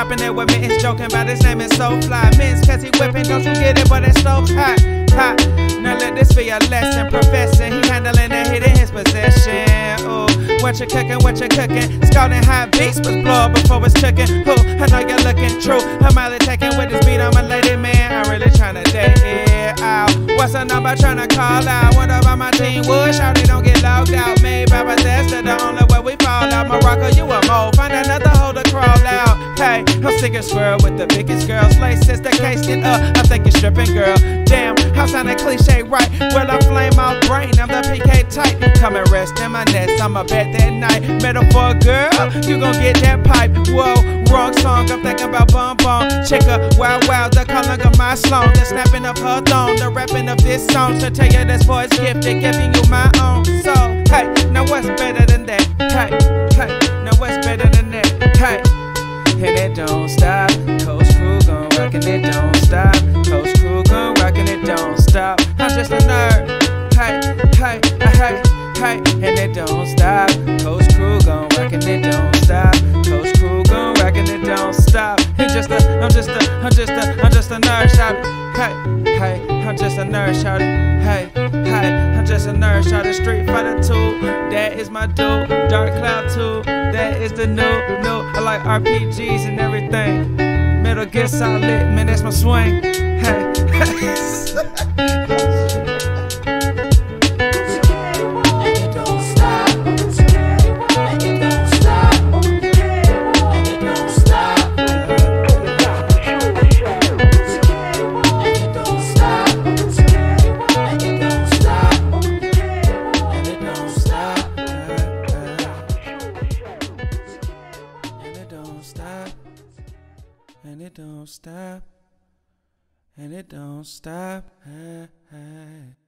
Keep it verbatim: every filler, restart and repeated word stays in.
Dropping it with mittens, joking about his name is so fly. Mittens, cause he whipping, don't you get it, but it's so hot, hot. Now let this be a lesson, professing. He handling and hitting his possession. Ooh, what you cooking, what you cooking? Scalding hot beats was blow up before it's cooking. Ooh, I know you're looking true. I'm out taking with this beat, I'm a lady man. I'm really tryna date it out. What's the number tryna call out? What about my team? Wood, shout it, don't get logged out. Made by Bethesda, the only way we fall out. Morocco, you a mole. Find another hole to crawl out. Hey, I'm sticking squirrel with the biggest girls. Laces the case, get up. I'm thinking stripping, girl. Damn, how sounding cliche, right? Well, I flame out brain, I'm the P K type. Come and rest in my nest, I'm a bet that night. Metaphor, girl, you gon' get that pipe. Whoa, wrong song, I'm thinking about bum bum. Chicka, wow wow, the calling of my sloan. The snapping of her thong, the rapping of this song. To tell you this boy's gifted, giving you my own soul. Hey, now what's better than that? Hey, hey, now what's better than that? Hey, and it don't stop. Coach Crew gon' rockin' it, don't stop. Coach Crew gon' rockin' it, don't stop. I'm just a nerd. Hey, hey, hey, hey, and it don't stop. Coach Crew gon' rockin' it, don't stop. Coach Crew gon' rockin' it, don't stop. I'm just a, I'm just a, I'm just a, I'm just a nerd shouting. Hey, hey, I'm just a nerd shouting. Hey, hey, I'm just a nerd shouting. Street Fighter two, that is my dude. Dark Cloud two, that is the new, new. I like R P Gs and everything. Metal Gear Solid, man, that's my swing. Hey, and it don't stop, and it don't stop. Hey, hey.